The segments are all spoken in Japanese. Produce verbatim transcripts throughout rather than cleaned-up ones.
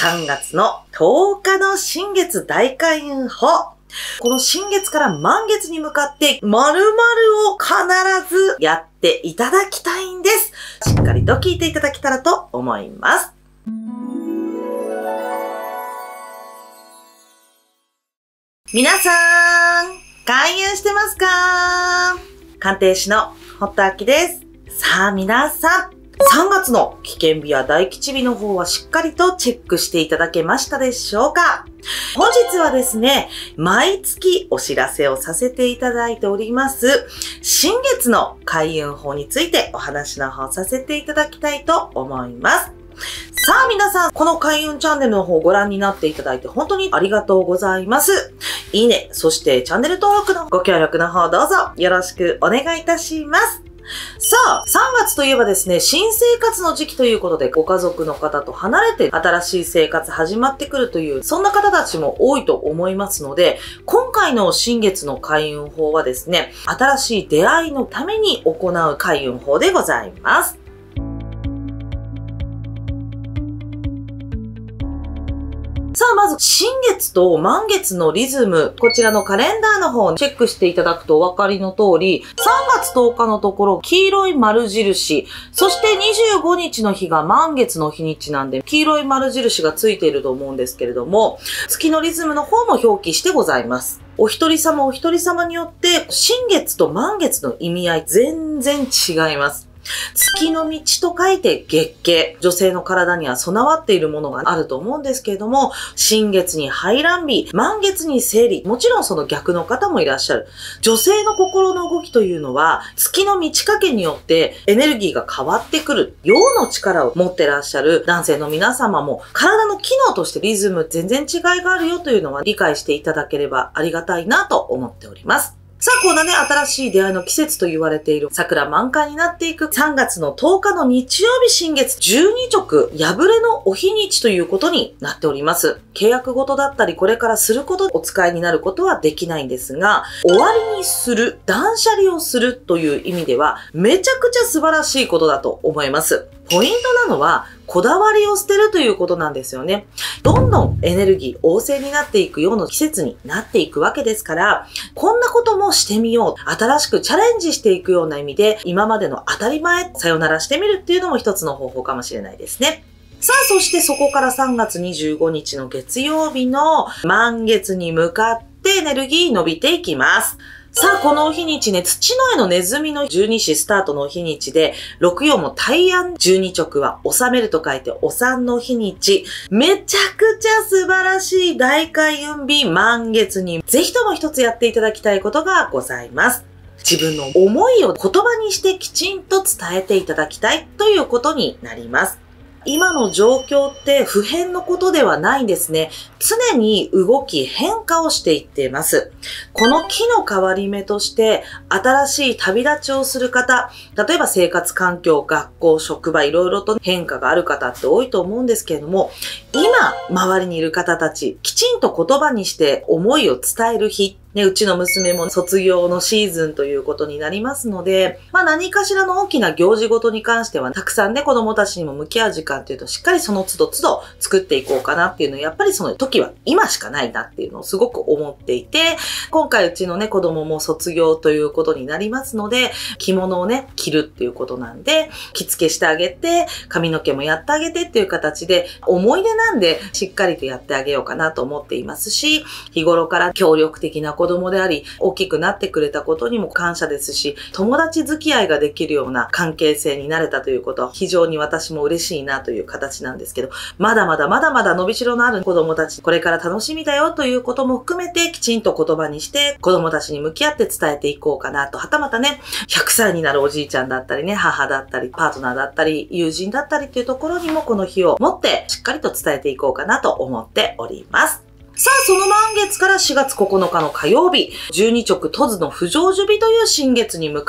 さんがつのとおかの新月大開運法。この新月から満月に向かって〇〇を必ずやっていただきたいんです。しっかりと聞いていただけたらと思います。皆さん、開運してますか？鑑定士の堀田明です。さあ皆さん、さんがつの危険日や大吉日の方はしっかりとチェックしていただけましたでしょうか？本日はですね、毎月お知らせをさせていただいております、新月の開運法についてお話の方させていただきたいと思います。さあ皆さん、この開運チャンネルの方をご覧になっていただいて本当にありがとうございます。いいね、そしてチャンネル登録のご協力の方どうぞよろしくお願いいたします。さあ、さんがつといえばですね、新生活の時期ということで、ご家族の方と離れて新しい生活始まってくるという、そんな方たちも多いと思いますので、今回の新月の開運法はですね、新しい出会いのために行う開運法でございます。さあ、まず、新月と満月のリズム、こちらのカレンダーの方をチェックしていただくとお分かりの通り、さんがつとおかのところ、黄色い丸印、そしてにじゅうごにちの日が満月の日にちなんで、黄色い丸印がついていると思うんですけれども、月のリズムの方も表記してございます。お一人様お一人様によって、新月と満月の意味合い全然違います。月の道と書いて月経。女性の体には備わっているものがあると思うんですけれども、新月に排卵日、満月に生理。もちろんその逆の方もいらっしゃる。女性の心の動きというのは、月の満ち欠けによってエネルギーが変わってくる。陽の力を持ってらっしゃる男性の皆様も、体の機能としてリズム全然違いがあるよというのは理解していただければありがたいなと思っております。さあ、こんなね、新しい出会いの季節と言われている桜満開になっていくさんがつのとおかの日曜日新月じゅうにちょく破れのお日にちということになっております。契約事だったりこれからすることお使いになることはできないんですが、終わりにする、断捨離をするという意味ではめちゃくちゃ素晴らしいことだと思います。ポイントなのは、こだわりを捨てるということなんですよね。どんどんエネルギー旺盛になっていくような季節になっていくわけですから、こんなこともしてみよう。新しくチャレンジしていくような意味で、今までの当たり前、さよならしてみるっていうのも一つの方法かもしれないですね。さあ、そしてそこからさんがつにじゅうごにちの月曜日の満月に向かってエネルギー伸びていきます。さあ、このお日にちね、土の絵のネズミの十二支スタートのお日にちで、六曜も大安十二直は収めると書いてお産の日にち、めちゃくちゃ素晴らしい大開運日満月に、ぜひとも一つやっていただきたいことがございます。自分の思いを言葉にしてきちんと伝えていただきたいということになります。今の状況って普遍のことではないんですね。常に動き変化をしていっています。この木の変わり目として新しい旅立ちをする方、例えば生活環境、学校、職場、いろいろと変化がある方って多いと思うんですけれども、今周りにいる方たち、きちんと言葉にして思いを伝える日、ね、うちの娘も卒業のシーズンということになりますので、まあ何かしらの大きな行事ごとに関しては、たくさんね、子供たちにも向き合う時間っていうと、しっかりその都度都度作っていこうかなっていうのを、やっぱりその時は今しかないなっていうのをすごく思っていて、今回うちのね、子供も卒業ということになりますので、着物をね、着るっていうことなんで、着付けしてあげて、髪の毛もやってあげてっていう形で、思い出なんでしっかりとやってあげようかなと思っていますし、日頃から協力的な子供であり、大きくなってくれたことにも感謝ですし、友達付き合いができるような関係性になれたということは非常に私も嬉しいなという形なんですけど、まだまだまだまだ伸びしろのある子供たち、これから楽しみだよということも含めてきちんと言葉にして子供たちに向き合って伝えていこうかなと、はたまたね、ひゃくさいになるおじいちゃんだったりね、母だったり、パートナーだったり、友人だったりっていうところにもこの日をもってしっかりと伝えていこうかなと思っております。さあ、その満月からしがつここのかの火曜日、十二直突の不成就日という新月に向かって、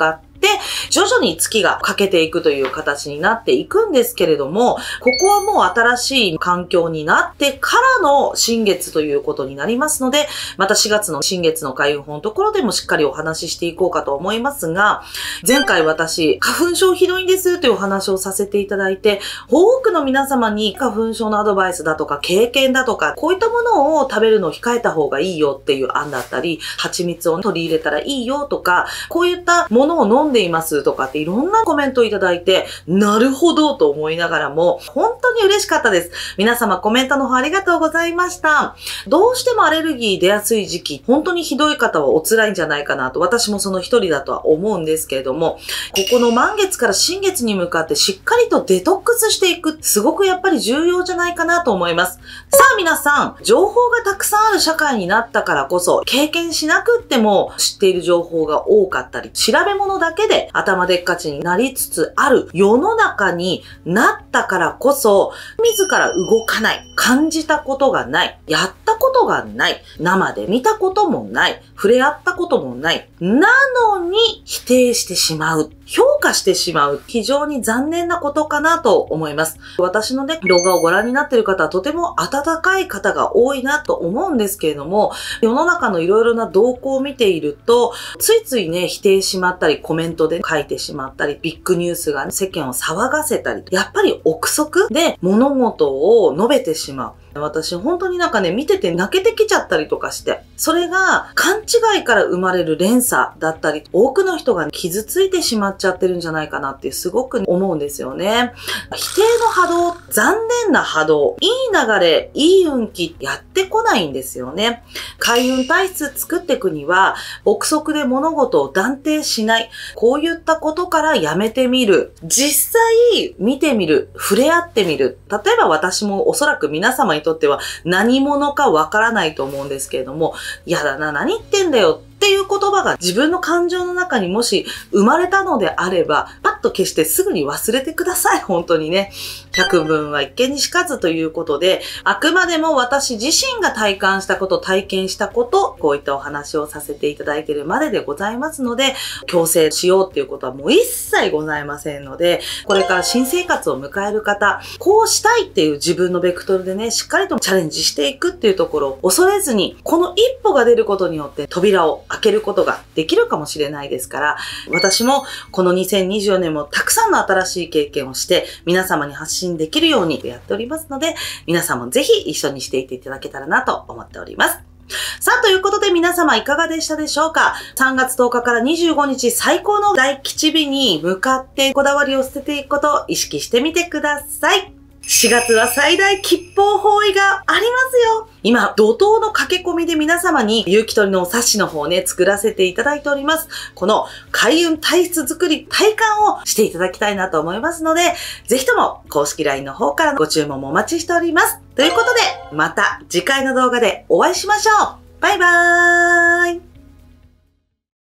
て、徐々に月が欠けていくという形になっていくんですけれども、ここはもう新しい環境になってからの新月ということになりますので、またしがつの新月の開運法のところでもしっかりお話ししていこうかと思いますが、前回私、花粉症ひどいんですというお話をさせていただいて、多くの皆様に花粉症のアドバイスだとか経験だとか、こういったものを食べるのを控えた方がいいよっていう案だったり、蜂蜜を取り入れたらいいよとか、こういったものを飲んでいますとかっていろんなコメントをいただいて、なるほどと思いながらも、本当に嬉しかったです。皆様コメントの方ありがとうございました。どうしてもアレルギー出やすい時期、本当にひどい方はお辛いんじゃないかなと、私もその一人だとは思うんですけれども、ここの満月から新月に向かってしっかりとデトックスしていく、すごくやっぱり重要じゃないかなと思います。さあ皆さん、情報がたくさんある社会になったからこそ、経験しなくっても知っている情報が多かったり、調べ物だけで頭でっかちになりつつある世の中になったからこそ、自ら動かない、感じたことがない、やったことがない、生で見たこともない、触れ合ったこともない、なのに否定してしまう。評価してしまう。非常に残念なことかなと思います。私のね、動画をご覧になっている方はとても温かい方が多いなと思うんですけれども、世の中のいろいろな動向を見ていると、ついついね、否定しまったり、コメントで書いてしまったり、ビッグニュースが世間を騒がせたり、やっぱり憶測で物事を述べてしまう。私本当になんかね、見てて泣けてきちゃったりとかして、それが勘違いから生まれる連鎖だったり、多くの人が傷ついてしまっちゃってるんじゃないかなってすごく思うんですよね。否定の波動、残念な波動、いい流れ、いい運気やってこないんですよね。開運体質作っていくには、憶測で物事を断定しない。こういったことからやめてみる。実際見てみる。触れ合ってみる。例えば私もおそらく皆様にとっては何者かわからないと思うんですけれども、やだな、何言ってんだよっていう言葉が自分の感情の中にもし生まれたのであれば、パッと消してすぐに忘れてください。本当にね。百聞は一見にしかずということで、あくまでも私自身が体感したこと、体験したこと、こういったお話をさせていただいているまででございますので、強制しようっていうことはもう一切ございませんので、これから新生活を迎える方、こうしたいっていう自分のベクトルでね、しっかりとチャレンジしていくっていうところを恐れずに、この一歩が出ることによって扉を開けることができるかもしれないですから、私もこのにせんにじゅうよねんもたくさんの新しい経験をして皆様に発信できるようにやっておりますので、皆さんもぜひ一緒にしていっていただけたらなと思っております。さあ、ということで皆様いかがでしたでしょうか？ さんがつとおかからにじゅうごにち最高の大吉日に向かってこだわりを捨てていくことを意識してみてください。しがつは最大吉報方位がありますよ。今、怒涛の駆け込みで皆様に勇気取りのお冊子の方をね、作らせていただいております。この開運体質作り体感をしていただきたいなと思いますので、ぜひとも公式 ライン の方からご注文もお待ちしております。ということで、また次回の動画でお会いしましょう。バイバーイ。